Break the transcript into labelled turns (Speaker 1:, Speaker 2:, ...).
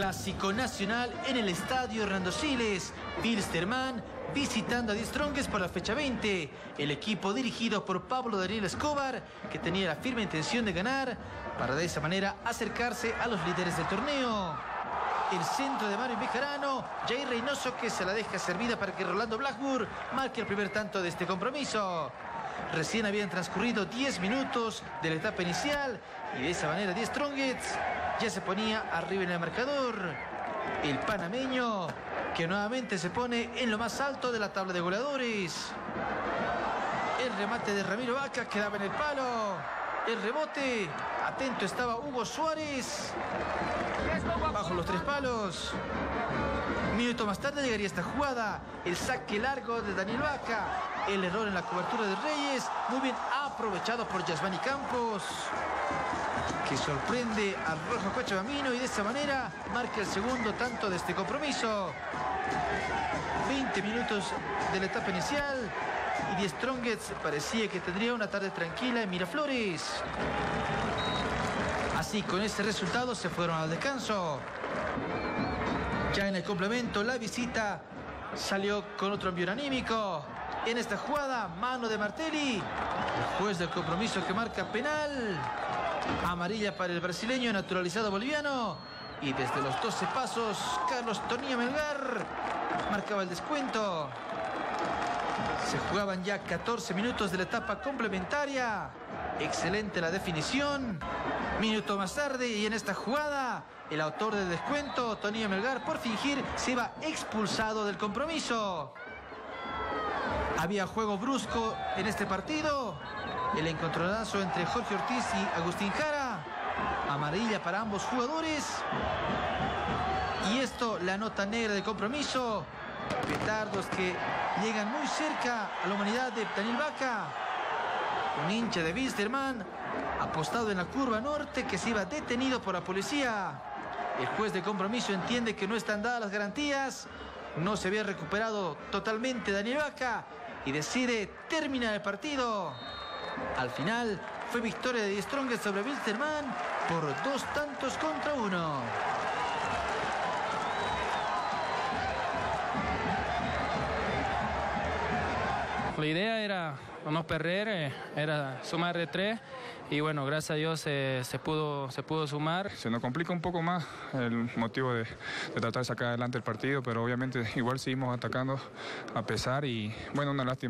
Speaker 1: Clásico nacional en el estadio Hernando Siles. Wilstermann visitando a Die Strongest por la fecha 20. El equipo dirigido por Pablo Daniel Escobar, que tenía la firme intención de ganar para de esa manera acercarse a los líderes del torneo. El centro de Mario Bejarano, Jair Reynoso, que se la deja servida para que Rolando Blackburn marque el primer tanto de este compromiso. Recién habían transcurrido 10 minutos de la etapa inicial y de esa manera Die Strongest ya se ponía arriba en el marcador. El panameño, que nuevamente se pone en lo más alto de la tabla de goleadores. El remate de Ramiro Vaca quedaba en el palo. El rebote, atento estaba Hugo Suárez, bajo los tres palos. Un minuto más tarde llegaría esta jugada, el saque largo de Daniel Vaca, el error en la cobertura de Reyes, muy bien aprovechado por Yasmani Campos, que sorprende al rojo Cochabamino y de esa manera marca el segundo tanto de este compromiso. 20 minutos de la etapa inicial y Die Strongest parecía que tendría una tarde tranquila en Miraflores. Así, con ese resultado se fueron al descanso. Ya en el complemento, la visita salió con otro envío anímico. En esta jugada, mano de Martelli, el juez del compromiso que marca penal. Amarilla para el brasileño naturalizado boliviano. Y desde los 12 pasos, Carlos Toninho Melgar marcaba el descuento. Se jugaban ya 14 minutos de la etapa complementaria. Excelente la definición. Minuto más tarde y en esta jugada, el autor del descuento, Toninho Melgar, por fingir, se iba expulsado del compromiso. Había juego brusco en este partido. El encontronazo entre Jorge Ortiz y Agustín Jara. Amarilla para ambos jugadores. Y esto, la nota negra del compromiso. Petardos que llegan muy cerca a la humanidad de Daniel Vaca. Un hincha de Wilstermann apostado en la curva norte que se iba detenido por la policía. El juez de compromiso entiende que no están dadas las garantías. No se había recuperado totalmente Daniel Vaca y decide terminar el partido. Al final fue victoria de Die Strongest sobre Wilstermann por 2-1.
Speaker 2: La idea era no perder, era sumar de 3 y bueno, gracias a Dios se pudo sumar.
Speaker 3: Se nos complica un poco más el motivo de tratar de sacar adelante el partido, pero obviamente igual seguimos atacando a pesar y bueno, una lástima.